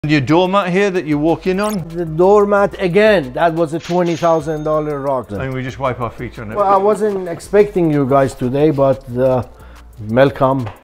Your doormat here that you walk in on? The doormat, again, that was a $20,000 rock. And we just wipe our feet on it. Well, I wasn't expecting you guys today, but welcome.